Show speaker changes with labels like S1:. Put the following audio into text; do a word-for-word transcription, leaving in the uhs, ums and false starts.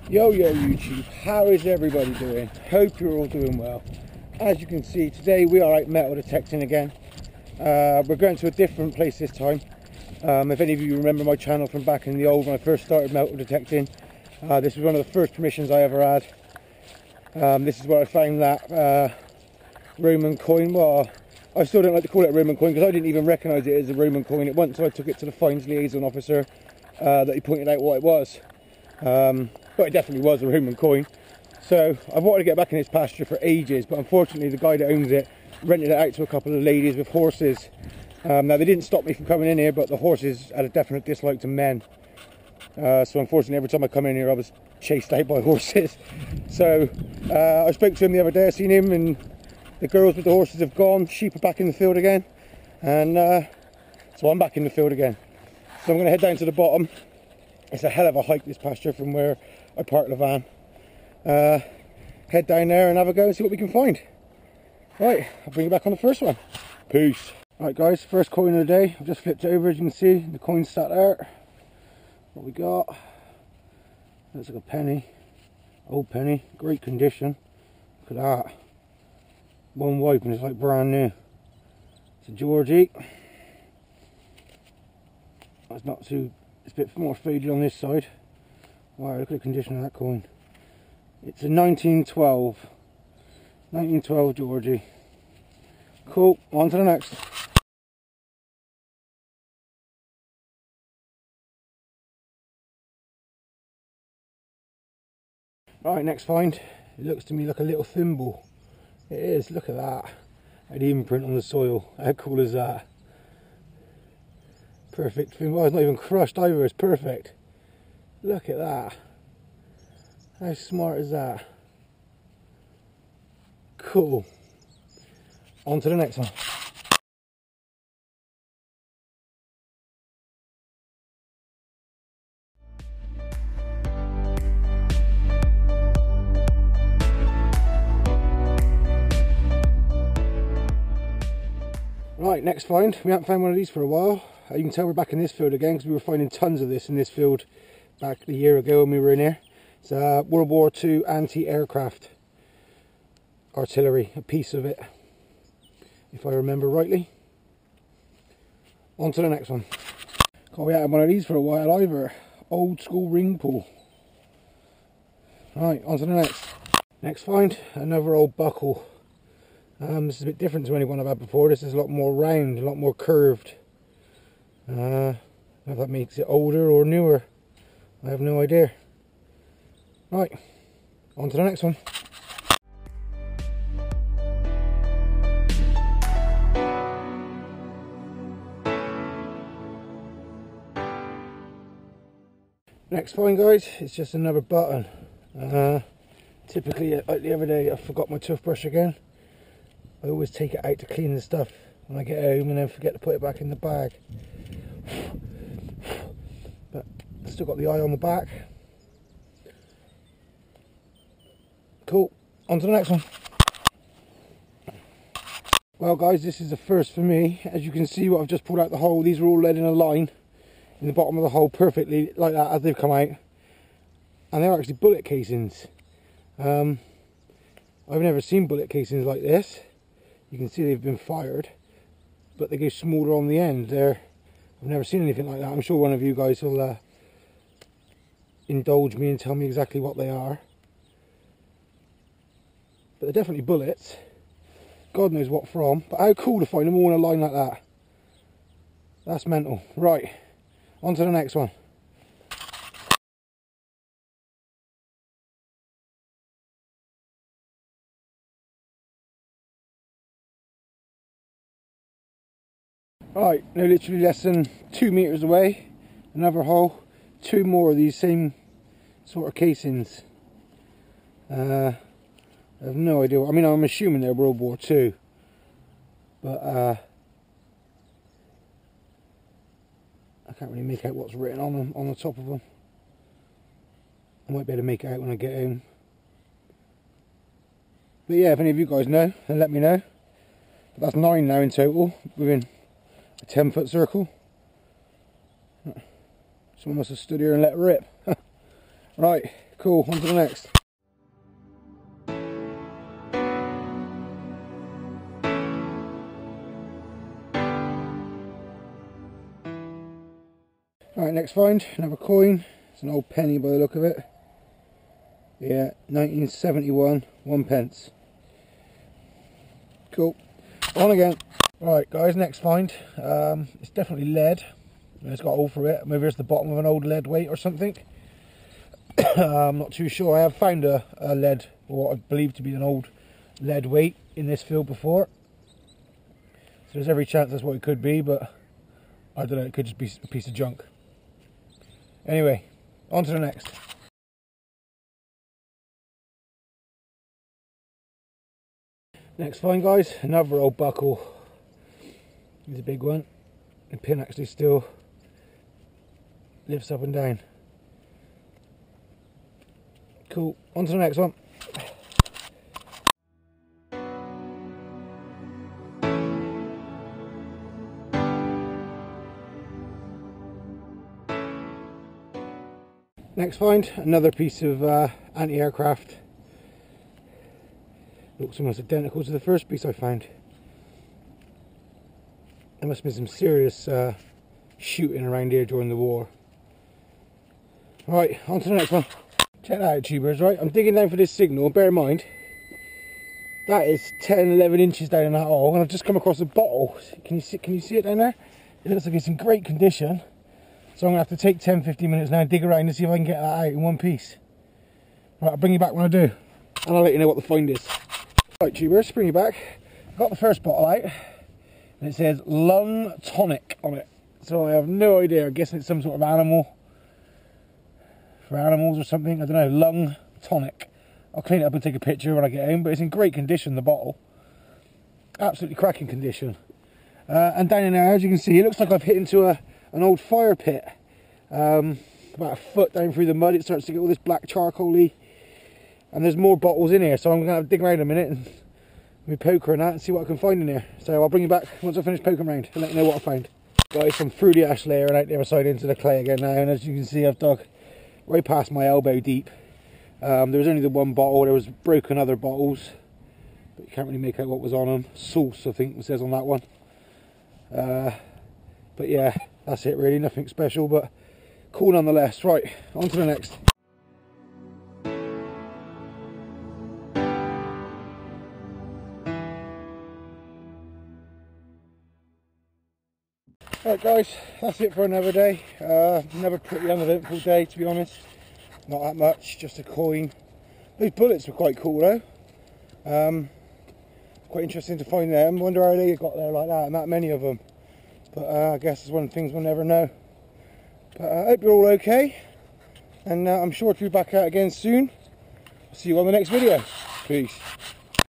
S1: Yo yo YouTube, how is everybody doing? Hope you're all doing well. As you can see, today we are out metal detecting again. Uh, we're going to a different place this time. Um, if any of you remember my channel from back in the old when I first started metal detecting, uh, this was one of the first permissions I ever had. Um, this is where I found that uh, Roman coin. Well, I still don't like to call it a Roman coin because I didn't even recognise it as a Roman coin. It wasn't until I took it to the fines liaison officer uh, that he pointed out what it was. Um, but it definitely was a Roman coin. So I've wanted to get back in this pasture for ages, but unfortunately the guy that owns it rented it out to a couple of ladies with horses. Um, now they didn't stop me from coming in here, but the horses had a definite dislike to men. Uh, so unfortunately every time I come in here I was chased out by horses. So uh, I spoke to him the other day, I seen him, and the girls with the horses have gone, sheep are back in the field again, and uh, so I'm back in the field again. So I'm going to head down to the bottom. It's a hell of a hike, this pasture, from where I parked the van. Uh, head down there and have a go and see what we can find. Right, I'll bring you back on the first one. Peace. Right guys, first coin of the day. I've just flipped it over, as you can see. The coin's sat there. What we got? Looks like a penny. Old penny. Great condition. Look at that. One wipe and it's like brand new. It's a Georgie. That's not too... It's a bit more faded on this side. Wow, look at the condition of that coin. It's a nineteen twelve. nineteen twelve Georgie. Cool, on to the next. Right, next find. It looks to me like a little thimble. It is, look at that. And the imprint on the soil. How cool is that? Perfect thimble. Well, it's not even crushed either, it's perfect. Look at that. How smart is that? Cool. On to the next one. Right, next find. We haven't found one of these for a while. Uh, you can tell we're back in this field again because we were finding tons of this in this field back a year ago when we were in here. It's uh, World War Two anti-aircraft artillery, a piece of it, if I remember rightly. On to the next one. God, we haven't had one of these for a while either. Old school ring pull. Right, on to the next. Next find, another old buckle. Um, this is a bit different to any one I've had before. This is a lot more round, a lot more curved. Uh, I don't know if that makes it older or newer. I have no idea. Right, on to the next one. Next find, guys, it's just another button. Uh, typically, like the other day, I forgot my toothbrush again. I always take it out to clean the stuff when I get home and then forget to put it back in the bag. But I've still got the eye on the back. Cool, on to the next one. Well guys, this is the first for me. As you can see, what I've just pulled out the hole, these are all led in a line in the bottom of the hole perfectly like that as they've come out. And they're actually bullet casings. Um, I've never seen bullet casings like this. You can see they've been fired, but they go smaller on the end. They're, I've never seen anything like that. I'm sure one of you guys will uh, indulge me and tell me exactly what they are. But they're definitely bullets. God knows what from. But how cool to find them all in a line like that. That's mental. Right, on to the next one. Right, now literally less than two metres away, another hole, two more of these same sort of casings. Uh, I have no idea. I mean, I'm assuming they're World War Two, but uh, I can't really make out what's written on them, on the top of them. I might be able to make it out when I get home. But yeah, if any of you guys know, then let me know. But that's nine now in total, within a ten foot circle. Someone must have stood here and let it rip. Right, cool, on to the next. Right, next find, another coin. It's an old penny by the look of it. Yeah, nineteen seventy-one, one pence. Cool. On again. Right guys, next find. Um, it's definitely lead. It's got a hole through it. Maybe it's the bottom of an old lead weight or something. I'm not too sure. I have found a, a lead, or what I believe to be an old lead weight in this field before. So there's every chance that's what it could be, but I don't know, it could just be a piece of junk. Anyway, on to the next. Next find guys, another old buckle. It's a big one. The pin actually still lifts up and down. Cool, on to the next one. Next find, another piece of uh, anti-aircraft. Looks almost identical to the first piece I found. There must have been some serious uh, shooting around here during the war. Right, on to the next one. Check that out, tubers, right? I'm digging down for this signal. Bear in mind, that is ten, eleven inches down in that hole, and I've just come across a bottle. Can you see, can you see it down there? It looks like it's in great condition. So I'm going to have to take ten, fifteen minutes now and dig around and see if I can get that out in one piece. Right, I'll bring you back when I do. And I'll let you know what the find is. Right, tubers, bring you back. I've got the first bottle out. And it says Lung Tonic on it. So I have no idea. I'm guessing it's some sort of animal. For animals or something. I don't know. Lung Tonic. I'll clean it up and take a picture when I get home. But it's in great condition, the bottle. Absolutely cracking condition. Uh, and down in there, as you can see, it looks like I've hit into a an old fire pit. Um, about a foot down through the mud, it starts to get all this black charcoaly. And there's more bottles in here, so I'm going to dig around a minute and we poker and that and see what I can find in here. So I'll bring you back once I finish poking around and let you know what I find. Guys, I'm through the ash layer and out the other side into the clay again now, and as you can see, I've dug right past my elbow deep. Um, there was only the one bottle. There was broken other bottles, but you can't really make out what was on them. Sauce, I think it says on that one. Uh, but yeah, that's it really, nothing special, but cool nonetheless. Right, on to the next. Right guys, that's it for another day. Uh, another pretty uneventful day, to be honest. Not that much, just a coin. These bullets were quite cool though. Um, quite interesting to find them. Wonder how they got there like that, and that many of them. But uh, I guess it's one of the things we'll never know. But I uh, hope you're all okay, and uh, I'm sure to be back out again soon. See you on the next video. Peace.